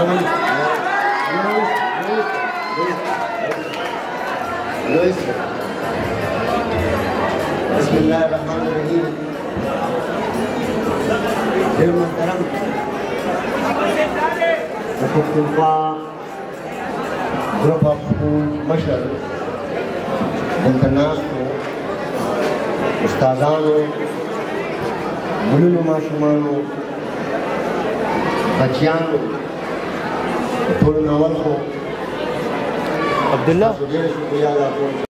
بسم الله الرحمن الرحیم. ډېر محترم د پښتونخوا ګروپ اف سکول مشر دلته ناستو استادانو، ګلونو ماشومانو، بچیانو، ټولو ناول خو عبدالله ډېره شکریه ادا کوم.